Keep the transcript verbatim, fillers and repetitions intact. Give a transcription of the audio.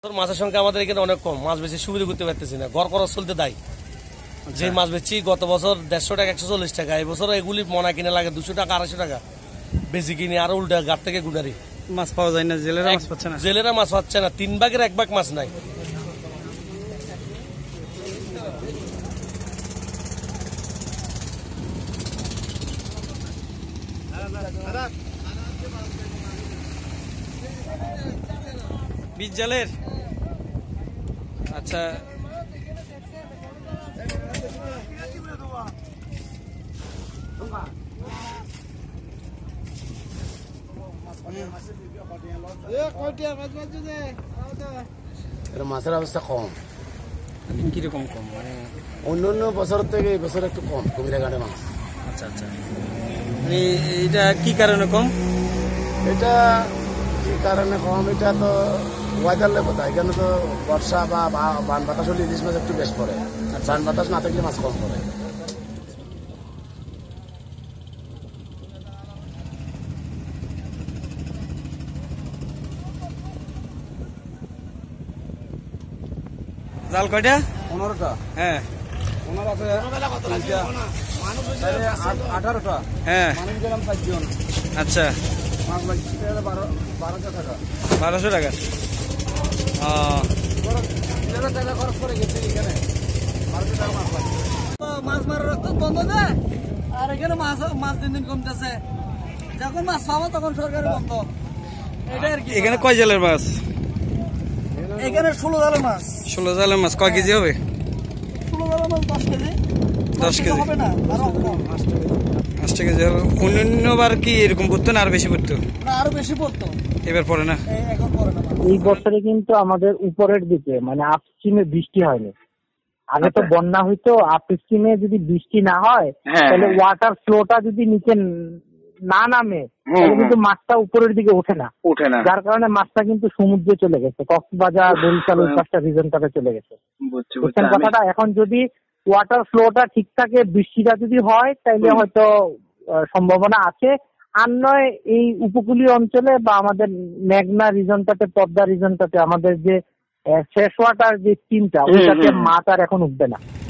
মাছের সংখ্যা আমাদের এখানে অনেক কম, মাছ বেশি সুবিধা করতে পারতেছি না, ঘর খরচ চলতে দেয়। যে মাছ বেচছি গত বছর দেড়শো টাকা একশো চল্লিশ টাকা, এই বছর এগুলি মনা কিনে লাগে দুশো টাকা আড়াইশো টাকা বেশি কিনে, আর উল্টা ঘাট থেকে গুনারি মাছ পাওয়া যায় না, জেলেরা মাছ পাচ্ছে না, জেলেরা মাছ পাচ্ছে না, তিন ভাগের এক ভাগ মাছ নাই। বীজ জালের আচ্ছা মাছের অবস্থা কম। কিরকম কম? মানে অন্য অন্য বছর থেকে এই বছর একটু কম কুমিরা ঘাটে মাছ। আচ্ছা আচ্ছা, এটা কি কারণে কম? এটা কি কারণে কম, এটা তো ওয়েদারের কথা। এখানে তো বর্ষা বা বান বাতাস হলে ইলিশ মাছ একটু বেশ পড়ে, বান বাতাস না থাকলে মাছ কম পড়ে। জাল কয়টা? পনেরোটা। হ্যাঁ পনেরো আছে, আঠারোটা। হ্যাঁ মানুষ গেলাম চারজন। আচ্ছা, মাছ লাগছে বারোশো টাকা। বারোশো টাকা টাকা খরচ করে গেছে এখানে, বারোশো টাকা মাছ লাগছে। মাছ মারার রক্ত বন্ধ দেয়, আর এখানে মাছ মাছ দিন দিন কমতেছে। যখন মাছ পাবো তখন সরকারের বন্ধ। এটা আর কি। এখানে কয় জালের মাছ? এখানে ষোলো জালের মাছ। ষোলো জালের মাছ কয় কেজি হবে? ষোলো জালের মাছ দশ কেজি। দশ কেজি হবে না, আরো কম। পাঁচটা কেজি হবে। অন্যান্যবার কি এরকম পড়তো না আরো বেশি পড়তো? না, আরো বেশি পড়তো, এবার পড়ে না। এখন পড়ে না। এই বছরে কিন্তু আমাদের উপরের দিকে মানে আপস্ট্রিমে বৃষ্টি হয়নি। আগে তো বন্যা হইতো, আপস্ট্রিমে যদি বৃষ্টি না হয় তাহলে ওয়াটার ফ্লোটা যদি নিচে না নামে তাহলে কিন্তু মাছটা উপরের দিকে ওঠে না, ওঠে না যার কারণে মাছটা কিন্তু সমুদ্রে চলে গেছে, কক্সবাজার, বরিশাল ওই পাঁচটা রিজনটাতে চলে গেছে। বুঝছেন কথাটা? এখন যদি ওয়াটার ফ্লোটা ঠিক থাকে, বৃষ্টিটা যদি হয় তাইলে হয়তো সম্ভাবনা আছে। আর নয় এই উপকূলীয় অঞ্চলে বা আমাদের মেঘনা রিজনটাতে, পদ্মা রিজনটাতে আমাদের যে ফ্রেশ ওয়াটার যে স্টিমটা ওইটাতে মাছ আর এখন উঠবে না।